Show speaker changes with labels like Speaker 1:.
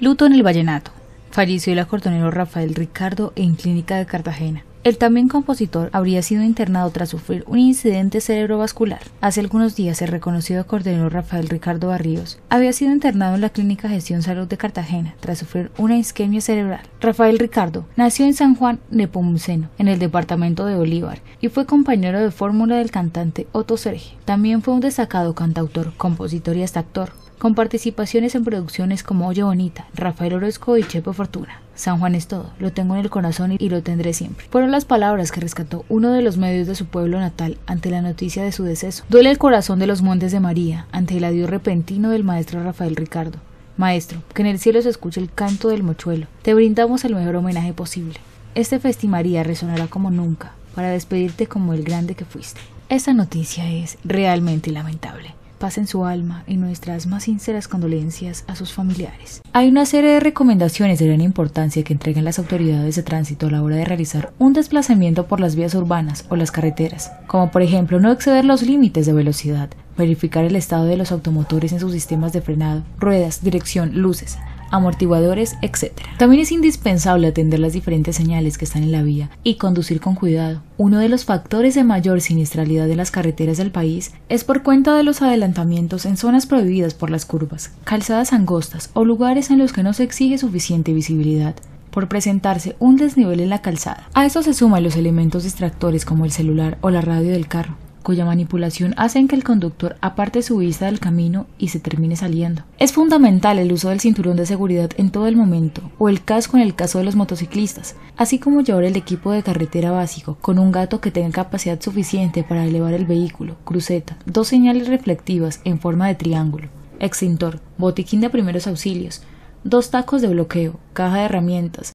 Speaker 1: Luto en el vallenato. Falleció el acordeonero Rafael Ricardo en clínica de Cartagena. El también compositor habría sido internado tras sufrir un incidente cerebrovascular. Hace algunos días el reconocido acordeonero Rafael Ricardo Barrios había sido internado en la Clínica Gestión Salud de Cartagena tras sufrir una isquemia cerebral. Rafael Ricardo nació en San Juan Nepomuceno, en el departamento de Bolívar, y fue compañero de fórmula del cantante Otto Serge. También fue un destacado cantautor, compositor y hasta actor, con participaciones en producciones como Oye Bonita, Rafael Orozco y Chepe Fortuna. San Juan es todo, lo tengo en el corazón y lo tendré siempre. Fueron las palabras que rescató uno de los medios de su pueblo natal ante la noticia de su deceso. Duele el corazón de los Montes de María ante el adiós repentino del maestro Rafael Ricardo. Maestro, que en el cielo se escuche el canto del mochuelo. Te brindamos el mejor homenaje posible. Este Festimaría resonará como nunca para despedirte como el grande que fuiste. Esta noticia es realmente lamentable. Paz en su alma y nuestras más sinceras condolencias a sus familiares. Hay una serie de recomendaciones de gran importancia que entregan las autoridades de tránsito a la hora de realizar un desplazamiento por las vías urbanas o las carreteras, como por ejemplo no exceder los límites de velocidad, verificar el estado de los automotores en sus sistemas de frenado, ruedas, dirección, luces, amortiguadores, etc. También es indispensable atender las diferentes señales que están en la vía y conducir con cuidado. Uno de los factores de mayor siniestralidad de las carreteras del país es por cuenta de los adelantamientos en zonas prohibidas por las curvas, calzadas angostas o lugares en los que no se exige suficiente visibilidad, por presentarse un desnivel en la calzada. A esto se suman los elementos distractores como el celular o la radio del carro, cuya manipulación hace que el conductor aparte su vista del camino y se termine saliendo. Es fundamental el uso del cinturón de seguridad en todo el momento, o el casco en el caso de los motociclistas, así como llevar el equipo de carretera básico, con un gato que tenga capacidad suficiente para elevar el vehículo, cruceta, 2 señales reflectivas en forma de triángulo, extintor, botiquín de primeros auxilios, 2 tacos de bloqueo, caja de herramientas,